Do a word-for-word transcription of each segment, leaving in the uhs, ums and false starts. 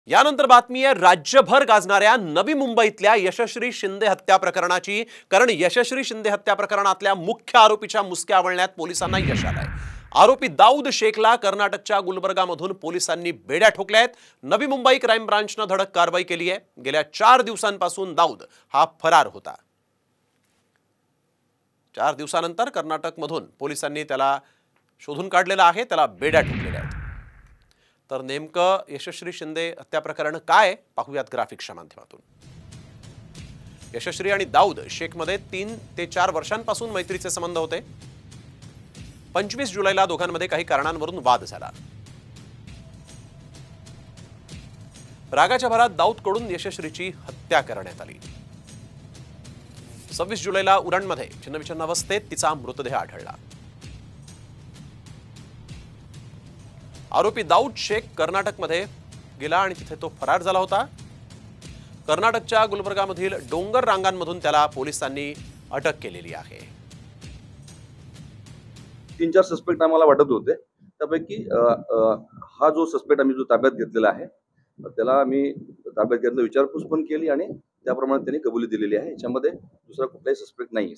यानंतर बातमी आहे राज्यभर गाजणाऱ्या नवी मुंबईतल्या यशश्री शिंदे हत्या प्रकरणाची। कारण यशश्री शिंदे हत्या प्रकरणातल्या मुख्य आरोपीच्या मुसक्या आवळण्यात पोलिसांना यश आलंय। आरोपी दाऊद शेखला कर्नाटकच्या गुलबर्गामधून पोलिसांनी बेड्या ठोकल्यात। नवी मुंबई क्राइम ब्रांचने धडक कारवाई केली आहे। गेल्या चार दिवसांपासून दाऊद हा फरार होता। चार दिवसानंतर कर्नाटकमधून पोलिसांनी त्याला शोधून काढलेला आहे, त्याला बेड्या ठोकलेल्या आहेत। तर नेमकं यशश्री शिंदे हत्या प्रकरण काय पाहूयात ग्राफिक्सच्या माध्यमातून। यशश्री आणि दाऊद शेखमध्ये तीन ते चार वर्षांपासून मैत्रीचे संबंध होते। पंचवीस जुलैला दोघांमध्ये काही कारणांवरून वाद झाला। रागाच्या भरात दाऊदकडून यशश्रीची हत्या करण्यात आली। सव्वीस जुलैला उरणमध्ये छिन्नविछिन्न अवस्थेत तिचा मृतदेह आढळला। आरोपी दाऊद शेख कर्नाटकमध्ये गेला आणि तिथे तो फरार झाला होता। कर्नाटकच्या गुलबर्गामधील डोंगर रांगांमधून त्याला पोलिसांनी अटक केलेली आहे। तीन चार सस्पेक्ट आम्हाला वाटत होते, त्यापैकी हा जो सस्पेक्ट आम्ही जो ताब्यात घेतलेला आहे त्याला आम्ही ताब्यात घेतलं, विचारपूस पण केली आणि त्याप्रमाणे त्यांनी कबुली दिलेली आहे। याच्यामध्ये दुसरा कुठलाही सस्पेक्ट नाही।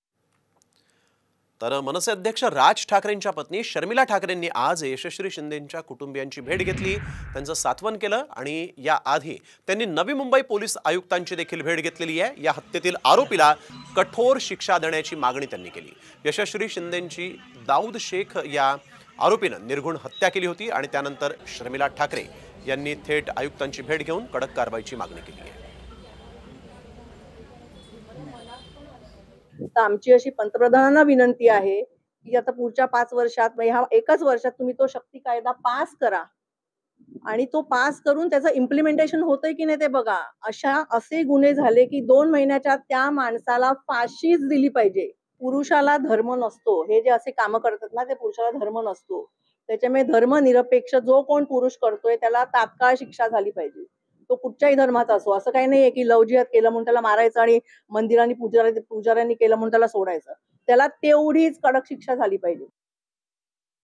तर मनसे अध्यक्ष राज ठाकरेंच्या पत्नी शर्मिला ठाकरेंनी आज यशश्री शिंदेंच्या कुटुंबियांची भेट घेतली, त्यांचं सांत्वन केलं आणि या आधी त्यांनी नवी मुंबई पोलीस आयुक्तांची देखील भेट घेतलेली आहे। या हत्येतील आरोपीला कठोर शिक्षा देण्याची मागणी त्यांनी केली। यशश्री शिंदेंची दाऊद शेख या आरोपीनं निर्घुण हत्या केली होती आणि त्यानंतर शर्मिला ठाकरे यांनी थेट आयुक्तांची भेट घेऊन कडक कारवाईची मागणी केली आहे। तर आमची अशी पंतप्रधानांना विनंती आहे की आता पुढच्या पाच वर्षात ह्या एकाच वर्षात तुम्ही तो शक्ती कायदा पास करा आणि तो पास करून त्याचं इम्प्लिमेंटेशन होतंय की नाही ते बघा। अशा असे गुन्हे झाले की दोन महिन्याच्या त्या माणसाला फाशीच दिली पाहिजे। पुरुषाला धर्म नसतो, हे जे असे कामं करतात ना ते पुरुषाला धर्म नसतो, त्याच्यामुळे धर्मनिरपेक्ष जो कोण पुरुष करतोय त्याला तात्काळ शिक्षा झाली पाहिजे, तो कुठच्याही धर्माचा असो। असं काही नाहीये की लव जिहाद केलं म्हणून त्याला मारायचं आणि मंदिरांनी पुजारी पुजाऱ्यांनी केलं म्हणून त्याला सोडायचं, त्याला तेवढीच कडक शिक्षा झाली पाहिजे।